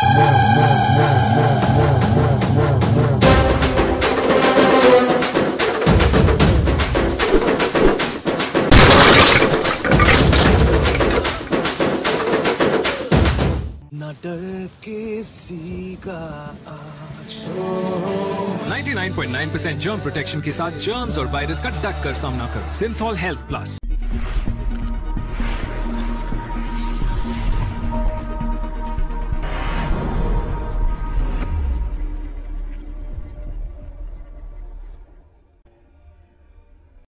न डर किसी का आज 99.9% जर्म प्रोटेक्शन के साथ जर्म्स और वायरस का डट कर सामना करो। Cinthol health plus.